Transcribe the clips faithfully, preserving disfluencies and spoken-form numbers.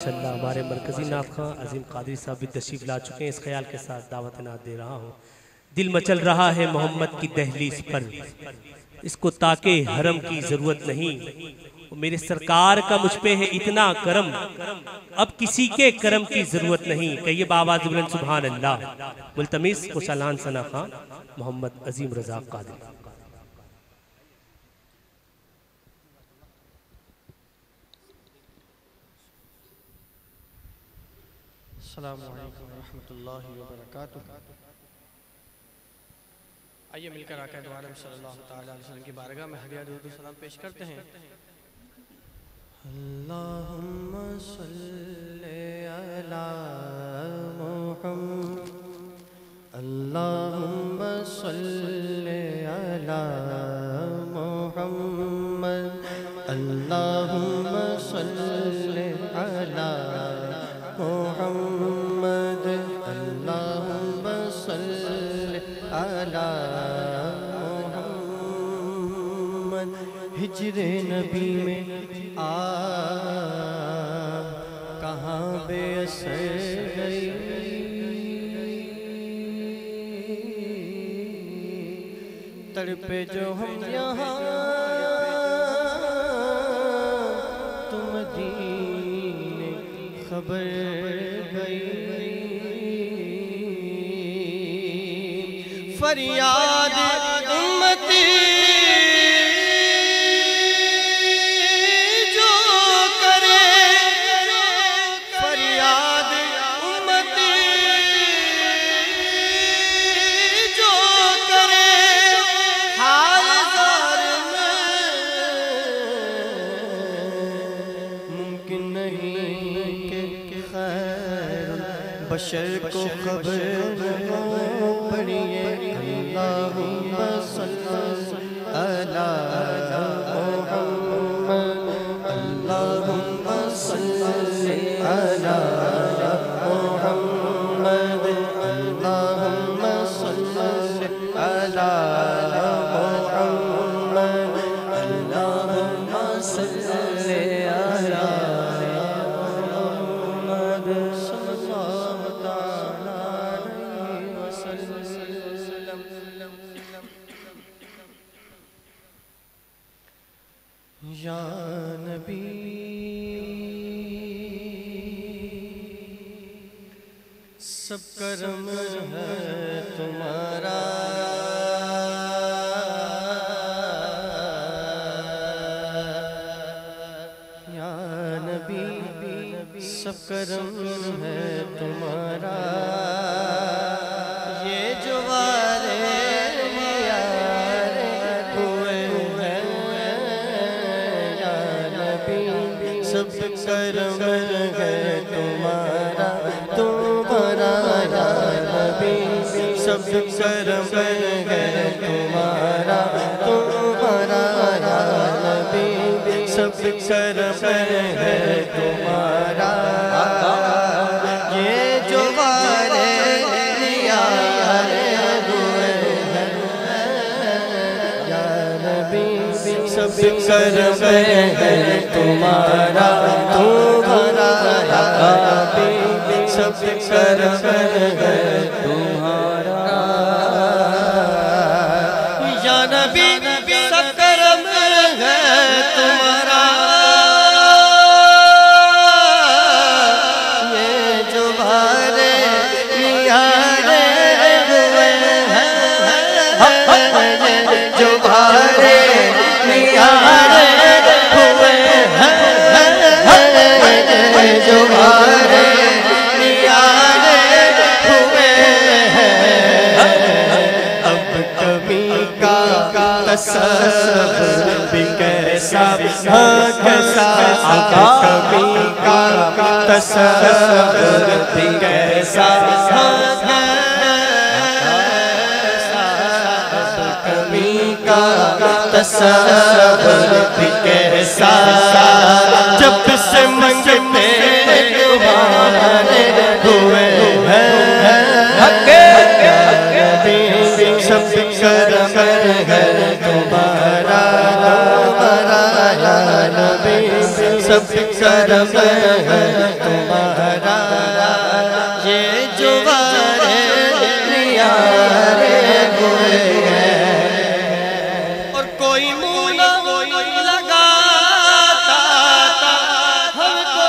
انشاءاللہ ہمارے مرکزی نعت خواں عظیم قادری صاحب بھی تشریف لا چکے ہیں. اس خیال کے ساتھ دعوت نعت دے رہا ہوں. دل مچل رہا ہے محمد کی دہلیز پر، اس کو تاکہ حرم کی ضرورت نہیں. میرے سرکار کا مجھ پہ ہے اتنا کرم، اب کسی کے کرم کی ضرورت نہیں. کہیے بآواز بلند سبحان اللہ. ملتمس خوشالان ثنا خان محمد عظیم رضا قادری. السلام علیکم ورحمۃ اللہ وبرکاتہ. آئیے مل کر آقا دو عالم صلی اللہ تعالیٰ علیہ وسلم کی بارگاہ میں ہدیہ درود و سلام پیش کرتے ہیں. اللہم صلی علی محمد، اللہم صلی علی محمد، اللہم صلی علی محمد، اللہم صلی علی محمد. ہجر نبی میں آ کہاں بے اثر گئی، تڑپے جو ہم یہاں تم مدینے خبر گئی. فریاد امتی جو کرے، فریاد امتی جو کرے، حال زار میں ممکن نہیں کہ خیر بشر کو خبر ہو. پڑھیے اللہم صلی علی محمد، اللہم صلی علی محمد، اللہم صلی علی محمد، اللہم صلی علی محمد صلی اللہ تعالیٰ علیہ وسلم. یا نبی سب کرم ہے تمہارا، یا نبی سب کرم ہے تمہارا. یہ جو والے سب کرم ہے تمہارا، تمہارا یا نبی سب کرم ہے تمہارا، تمہارا یا نبی سب کرم ہے تمہارا. یہ جو والے نیارے ہوئے ہیں یا نبی سب کرم ہے تمہارا، تمہارا یا نبی سب کرم ہے تمہارا. یا نبی سب کرم ہے تمہارا. یہ جو بھارے نیارے ہوئے ہیں، جو بھارے نیارے ہوئے ہیں، جو بھارے نیارے ہوئے ہیں، اب کبھی کا تصور بھی کیسا کیسا، اب کبھی کا تصور بھی کیسا کیسا، اب کبھی کا تصور بھی کیسا. جب سے منگتے تمہارے ہوئے ہیں، سب کرم ہے تمہارا، تمہارا یا نبی سب کرم کرم ہے تمہارا یہ جو بارے نیارے ہوئے ہیں اور کوئی منہ نہ لگاتا ہم کو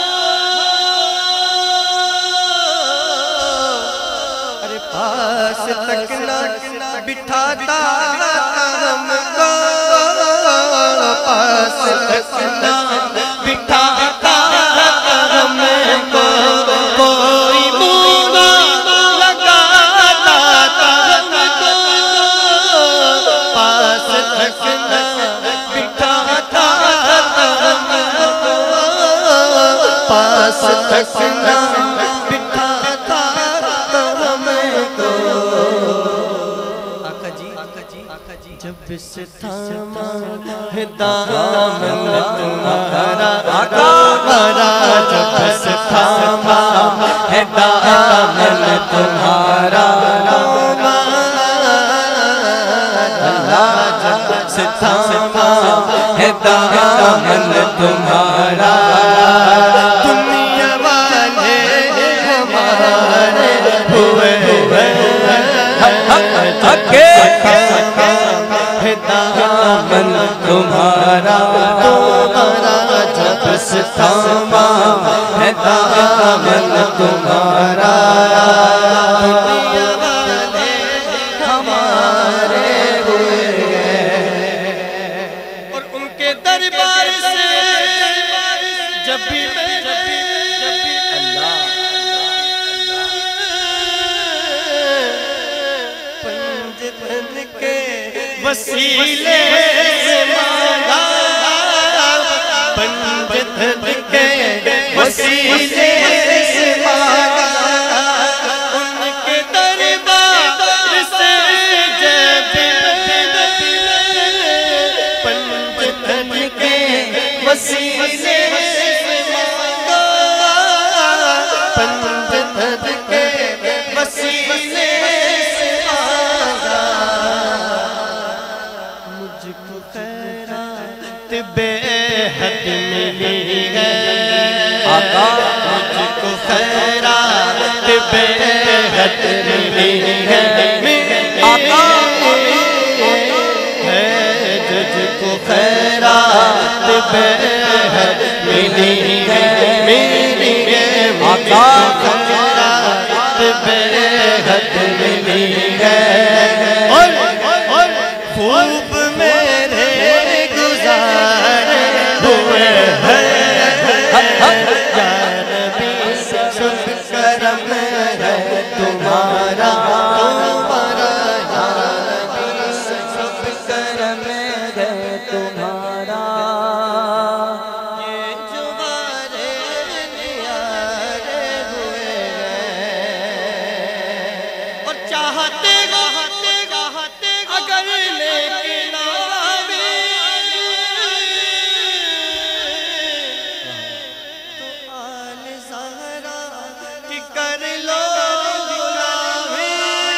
ارے پاس تک نہ بٹھاتا ہم کو پاس تک نہ بٹھاتا ہم کو کوئی منہ نہ لگاتا ہم کو پاس تک نہ بٹھاتا ہم کو پاس تک نہ بٹھاتا ہم کو آقا جی جب سے تھاما ہے دامن تمہارا آقا جب سے تھاما ہے دامن تمہارا جب سے تھاما ہے دامن تمہارا دنیا والے ہمارے ہوئے ہوئے دامن تمہارا تمہارا جب سے تھاما ہے دامن تمہارا دنیا والے ہمارے ہوئے اور ان کے دربار سے جب بھی میں وسیلے سے مانگا پنجتن کے وسیلے سے مانگا ان کے دربار سے جب پنجتن کے وسیلے سے مانگا پنجتن کے وسیلے بے حد ملی ہے آقا مجھ کو خیرات بے حد ملی ہے آقا ہے تجھ کو خیرات بے حد ملی ہے ملی ہے آقا خیرات بے حد ملی ہے اور خوب میرے کرم ہے تمہارا تمہارا یا نبی سب کرم ہے تمہارا یہ جو بارے نیارے ہوئے ہیں اور چاہتے گاہتے گاہتے اگر لیکن آوے تو آل زہرا کی کر لو غلامی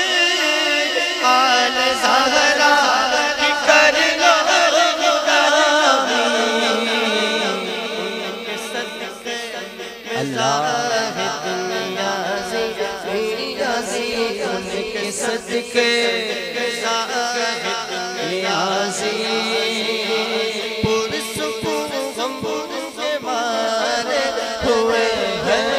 آل زہرا کی کر لو غلامی ان کے صدقے میں زاہد نیازی نیازی ان کے صدقے میں زاہد نیازی پرسکون غم کے مارے ہوئے ہیں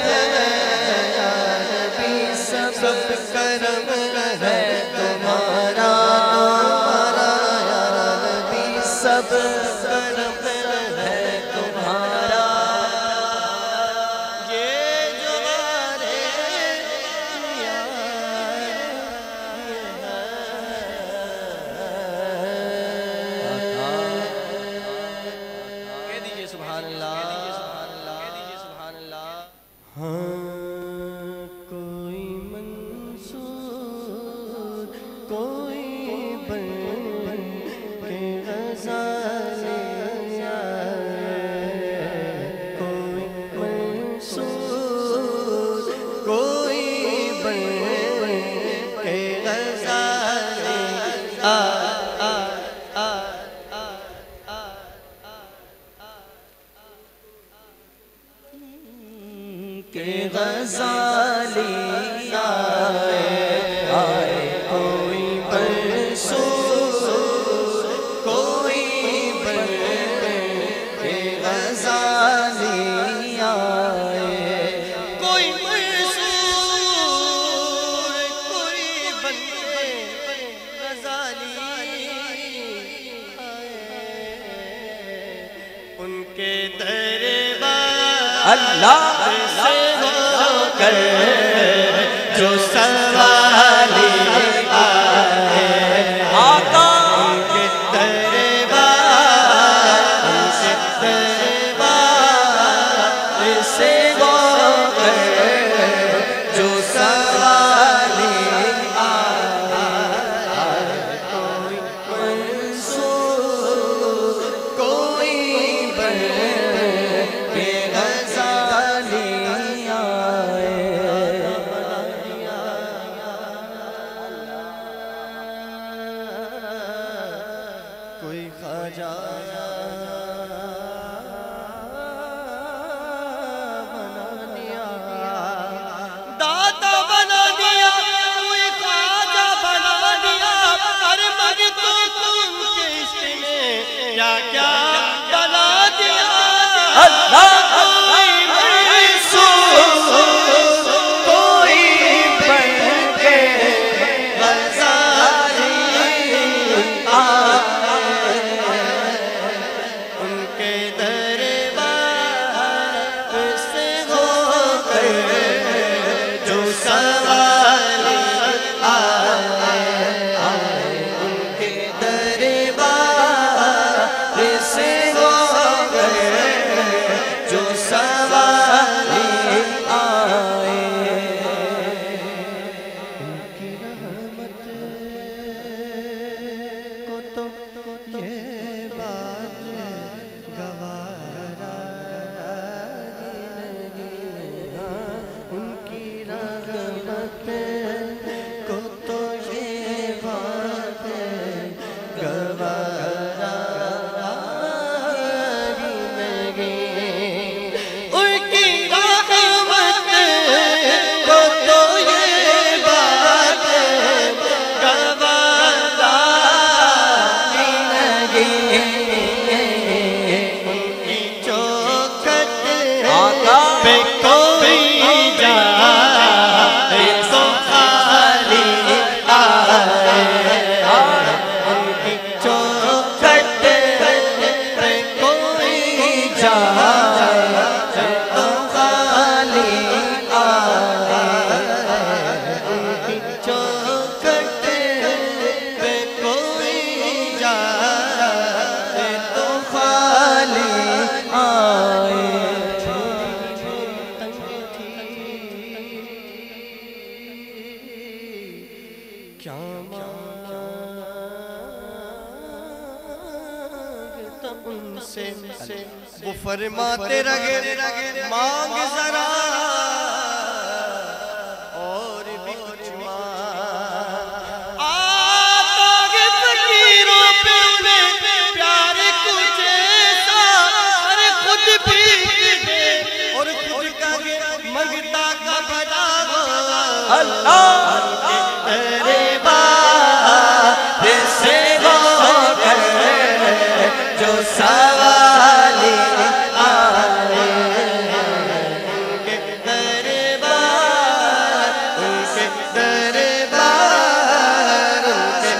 سب کرم ہے تمہارا تمہارا یا نبی سب کرم ہے تمہارا یہ جو بارے کہہ دیجئے سبحان اللہ کہہ دیجئے سبحان اللہ ہاں کوئی منصور کوئی بن کے غزالے کوئی منصور کوئی بن کے غزالے آ آ آ آ آ کہ غزالی آئے آئے کوئی برسول کوئی بن کے غزالی آئے کوئی برسول کوئی بن کے غزالی ان کے دربار اللہ سے ہو کر جو سوالی آئے آقا ان کے دربار سے دربار سے ہو کر جو سوالی آئے کوئی منصور کوئی بن کے غزالی آئے کوئی خواجہ بنا دیا داتا بنا دیا کوئی خواجہ بنا دیا ہر مگتو تم کے عشق میں کیا کیا بنا دیا اللہ کوئی منصور کوئی بن کے غزالی آئے ان کے دربار سے ہو کر جو سوالی آئے ان کے دربار سے ہو کر جو سوالی آئے ان کی رحمت کو تو یہ بات گوارا نہیں ان کی رحمت کو تو یہ بات گوارا نہیں ان کی رحمت کو تو یہ بات گوارا نہیں ان کی چوکھٹ پہ کوئی جائے تو خالی آئے ان کی چوکھٹ پہ کوئی جائے تو خالی آئے ان کی چوکھٹ پہ کوئی جائے تو خالی آئے کیا مانگتا ان سے وہ فرماتے رہے مانگ ذرا اور بھی کچھ مانگ آتا ہے فقیروں پہ انہیں پیار کچھ ایسا اور خود بھی دے اور خود کا منگتا کا بھلا ہو اللہ سے ہو کر جو سوالی آئے ان کے دربار ان کے دربار ان کے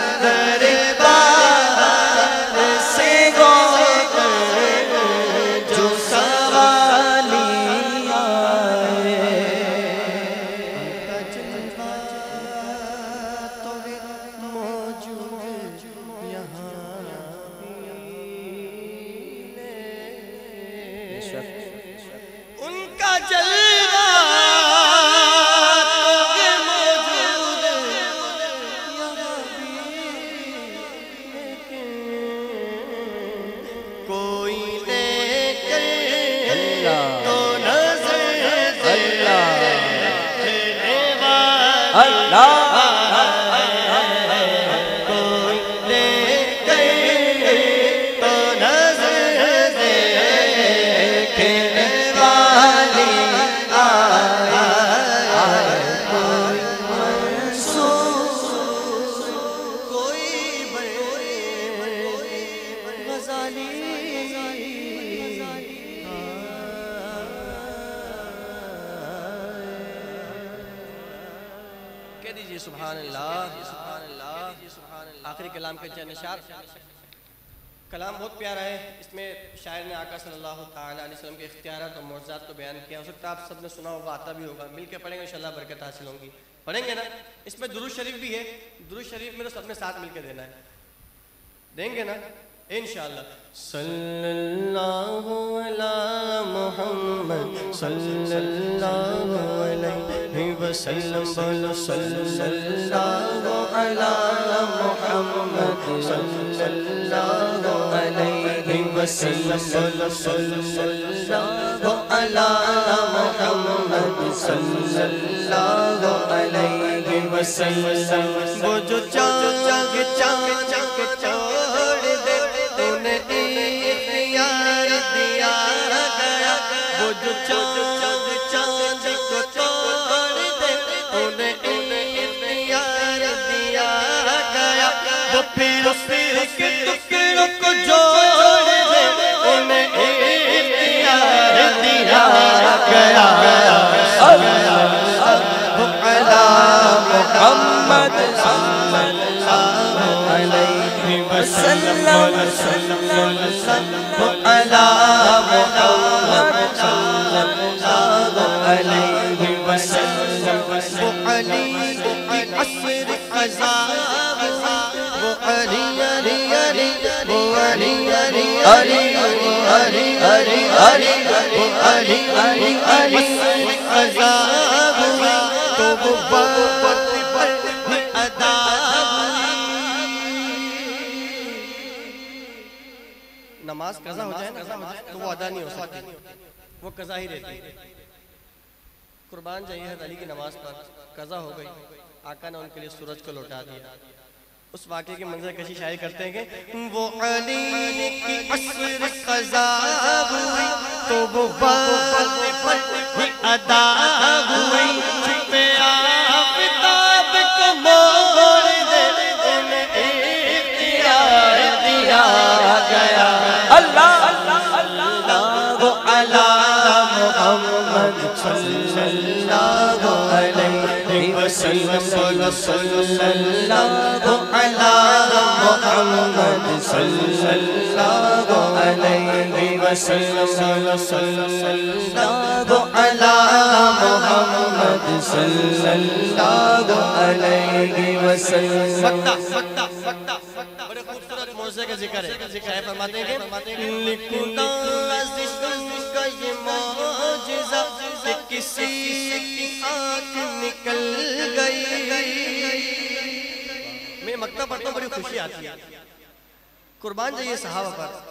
دربار سے ہو کر جو سوالی آئے ان کا جلوہ تو موجود یہاں ان کا جلوہ تو موجود یہاں بھی لیکن کوئی دیکھے تو نظر دیکھنے والا کوئی دیکھے تو نظر دیکھنے والی کہہ دیجئے سبحان اللہ سبحان اللہ. آخری کلام کے چند اشعار. کلام بہت پیارا ہے. اس میں شاعر نے آقا صلی اللہ تعالیٰ علیہ وسلم کے اختیارات اور معجزات کو بیان کیا. ہو سکتا ہے آپ سب نے سنا ہوگا, آتا بھی ہوگا. مل کے پڑھیں گے انشاءاللہ برکت حاصل ہوں گی. پڑھیں گے نا. اس میں درود شریف بھی ہے. درود شریف میرے سب نے ساتھ مل کے دینا ہے. دیں گے نا انشاءاللہ. صلی اللہ علی محمد صلی اللہ علیہ وسلم. بولو صلی اللہ علی محمد صلی اللہ علیہ وسلم. بولو صلی اللہ علی محمد صلی اللہ علیہ وسلم. وہ جو چاند چاند کو چھوڑ دے انہیں اختیار دیا گیا. وہ جو چاند چاند کو چھوڑ دے انہیں اختیار دیا گیا. وہ پھر پھر کے ٹکڑوں کو جوڑ دے انہیں اختیار دیا گیا. محمد صلی اللہ علیہ وسلم. صلی اللہ علیہ وسلم. وہ علی کی عصر قضا, وہ علی علی علی وہ علی علی علی علی علی علی وہ علی علی علی قضا ہوئی تو وہ بات ادا نماز قضا ہو جائے نا تو وہ ادا نہیں ہو سکتی, وہ قضا ہی رہتی. قربان جائیے حضرت علی کی نماز پر قضا ہو گئی. آقا نے ان کے لیے سورج کو لوٹا دیا. اس واقعے کی منظر کشی شاعر کرتے ہیں کہ وہ علی کی عصر قضا ہوئی تو وہ بات ادا ہوئی. چھپے آفتاب کو موڑ دے انہیں اختیار دیا گیا. اللہ اللہ علی محمد صلی اللہ علیہ وسلم. صلی اللہ علی محمد صلی اللہ علیہ وسلم. صلی اللہ علی محمد صلی اللہ علیہ وسلم. بڑے خوبصورت موضوع کا ذکر ہے. شاعر فرماتے ہیں کہ لکھنا کا یہ معجزہ کہ کسی کی آنکھ نکل گئی. میں مکتب پڑھتا ہوں بڑی خوشی آتی ہے. قربان جائیے صحابہ پر.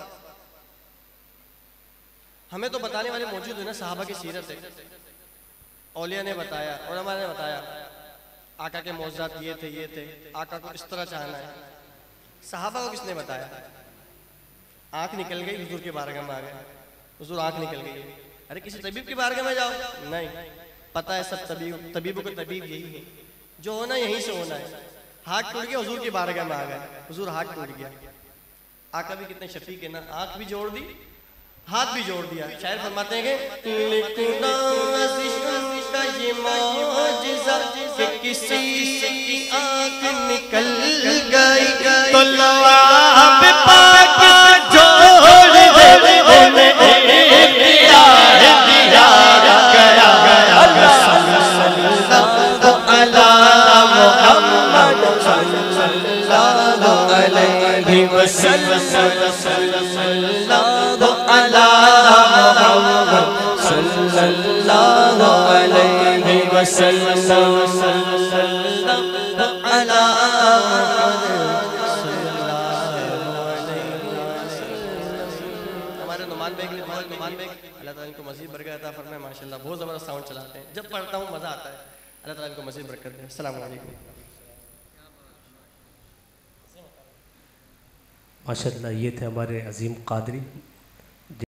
ہمیں تو بتانے والے موجود ہیں نا صحابہ کی سیرت ہے. اولیاء نے بتایا, علماء نے بتایا آقا کے معجزات یہ تھے یہ تھے, آقا کو اس طرح چاہنا ہے. صحابہ کو کس نے بتایا؟ آنکھ نکل گئی, حضور کے بارگاہ میں آ گئے. حضور آنکھ نکل گئی. ارے کسی طبیب کی بارگاہ میں جاؤ, نہیں, پتہ ہے سب طبیب طبیبوں کو طبیب یہی ہے, جو ہونا یہیں سے ہونا ہے. ہاتھ ٹوٹ گیا, حضور کی بارگاہ میں آ گئے. حضور ہاتھ ٹوٹ گیا. آقا بھی کتنے شفیق ہے نا, آنکھ بھی جوڑ دی, ہاتھ بھی جوڑ دیا. شاعر فرماتے ہیں کہ لکھنا عزیز کا یہ معجزہ کہ کسی کی آنکھ نکل گئی تو لواب پاک جوڑ دے انہیں اختیار دیا گیا. وسلم صلی اللہ علی محمد صلی اللہ علیہ وسلم صلی اللہ علی ہمارے نعمان بیگ نے بہت نعمان بیگ اللہ تعالیٰ ان کو مزید برکت عطا فرمائے. ماشاءاللہ بہت زبردست ساؤنڈ چلاتے ہیں, جب پڑھتا ہوں مزہ آتا ہے. اللہ تعالیٰ ان کو مزید برکت دے. السلام علیکم. ماشاءاللہ یہ تھے ہمارے عظیم قادری.